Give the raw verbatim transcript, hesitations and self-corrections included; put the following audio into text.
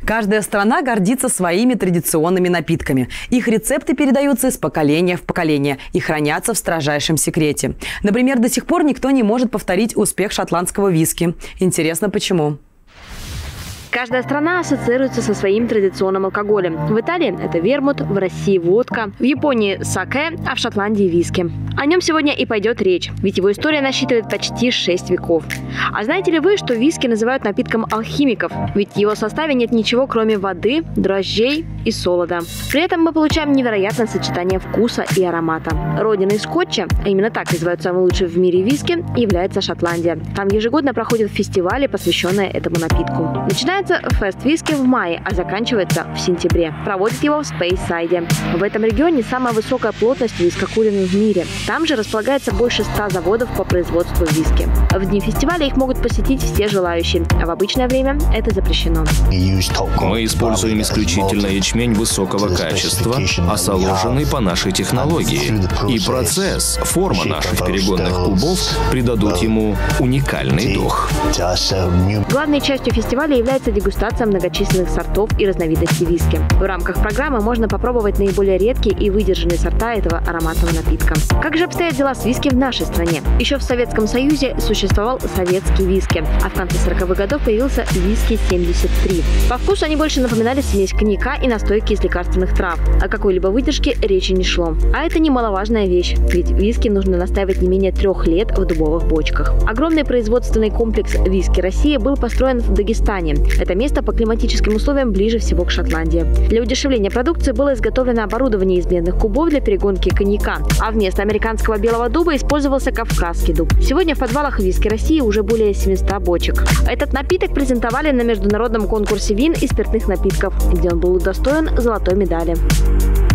Каждая страна гордится своими традиционными напитками. Их рецепты передаются из поколения в поколение и хранятся в строжайшем секрете. Например, до сих пор никто не может повторить успех шотландского виски. Интересно, почему? Каждая страна ассоциируется со своим традиционным алкоголем. В Италии это вермут, в России водка, в Японии саке, а в Шотландии виски. О нем сегодня и пойдет речь, ведь его история насчитывает почти шесть веков. А знаете ли вы, что виски называют напитком алхимиков? Ведь в его составе нет ничего, кроме воды, дрожжей и солода. При этом мы получаем невероятное сочетание вкуса и аромата. Родиной скотча, а именно так называют самый лучший в мире виски, является Шотландия. Там ежегодно проходят фестивали, посвященные этому напитку. Начинается фест виски в мае, а заканчивается в сентябре. Проводят его в Спейсайде. В этом регионе самая высокая плотность вискокурен в мире. Там же располагается больше ста заводов по производству виски. В дни фестиваля их могут посетить все желающие, а в обычное время это запрещено. Мы используем исключительно ячмень высокого качества, осоложенный по нашей технологии. И процесс, форма наших перегонных кубов придадут ему уникальный дух. Главной частью фестиваля является дегустация многочисленных сортов и разновидностей виски. В рамках программы можно попробовать наиболее редкие и выдержанные сорта этого ароматного напитка. Как же обстоят дела с виски в нашей стране? Еще в Советском Союзе существовал советский виски, а в конце сороковых годов появился виски семьдесят три. По вкусу они больше напоминали смесь коньяка и настойки из лекарственных трав. О какой-либо выдержке речи не шло. А это немаловажная вещь, ведь виски нужно настаивать не менее трех лет в дубовых бочках. Огромный производственный комплекс «Виски России» был построен в Дагестане. Это место по климатическим условиям ближе всего к Шотландии. Для удешевления продукции было изготовлено оборудование из медных кубов для перегонки коньяка, а вместо американского белого дуба использовался кавказский дуб. Сегодня в подвалах «Виски России» уже более семисот бочек. Этот напиток презентовали на международном конкурсе вин и спиртных напитков, где он был удостоен золотой медали.